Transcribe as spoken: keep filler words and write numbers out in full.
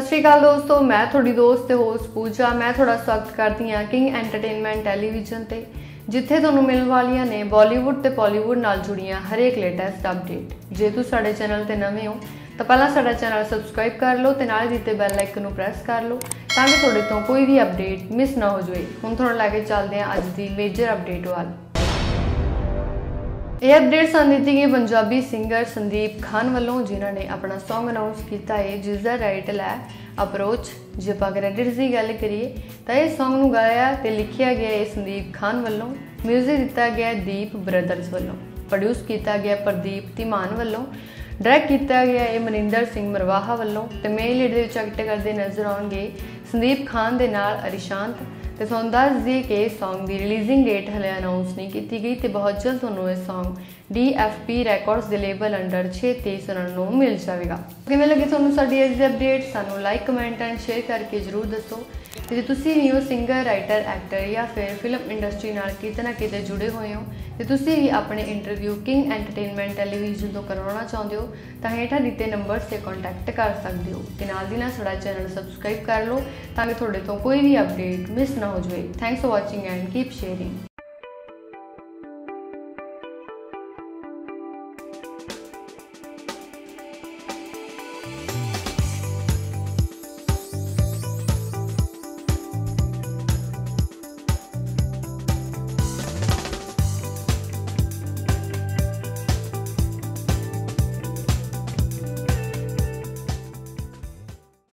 श्री अकाल दोस्तों, मैं थोड़ी दोस्त ते होस्ट पूजा। मैं थोड़ा स्वागत करती हाँ किंग एंटरटेनमेंट टैलीविजन ते, जिथे तुहानूं मिलण वालियां ने बॉलीवुड ते बॉलीवुड नाल जुड़ियां हरेक लेटैसट अपडेट। जे तुसीं साडे चैनल ते नवें हो तो पहला साडा चैनल सबसक्राइब कर लो ते नाल दित्ते बैल आइकन नूं प्रेस कर लो तां कि तुहाडे तों कोई भी अपडेट मिस ना हो जाए। हुण तुहानूं लैके चलदे हां अज दी मेजर अपडेट वाल। यह अपडेट सानूं दी गई पंजाबी सिंगर संदीप खान वालों, जिन्होंने अपना सॉन्ग अनाउंस किया है जिसका टाइटल है अप्रोच। जे आप क्रेडिट्स की गल करिए तो यह सॉन्ग नूं गाया तो लिखिया गया है संदीप खान वालों, म्यूजिक दिता गया दीप ब्रदर्स वालों, प्रोड्यूस किया गया प्रदीप धीमान वालों, डायरैक्ट किया गया है मनिंदर सिंह मरवाहा वालों। तो मेन लीड एक्ट करते नजर आउणगे संदीप खान दे नाल अरिशांत। तो तुहानूं दस दईए कि इस सॉन्ग की रिलीजिंग डेट हले अनाउंस नहीं की गई तो बहुत जल्द तुहानूं इस song D F P records के लेबल अंडर छेती सुनने को मिल जाएगा। किवें लगी तुहानूं साडी अज दी अपडेट? सानूं लाइक कमेंट एंड शेयर करके जरूर दसो। तो जे तुसीं भी हो सिंगर, राइटर, एक्टर या फिर फिल्म इंडस्ट्री नाल किते ना किते जुड़े हुए हो तो तुसीं भी अपने इंटरव्यू किंग एंटरटेनमेंट टैलीविजन तो करवाना चाहते हो तो हेठां दिते नंबर से कॉन्टैक्ट कर सकते हो ते नाल दी नाल साडा चैनल सबसक्राइब कर लो ताकि तुहाडे तो कोई भी अपडेट मिस ना हो जाए। Thanks for watching and keep sharing.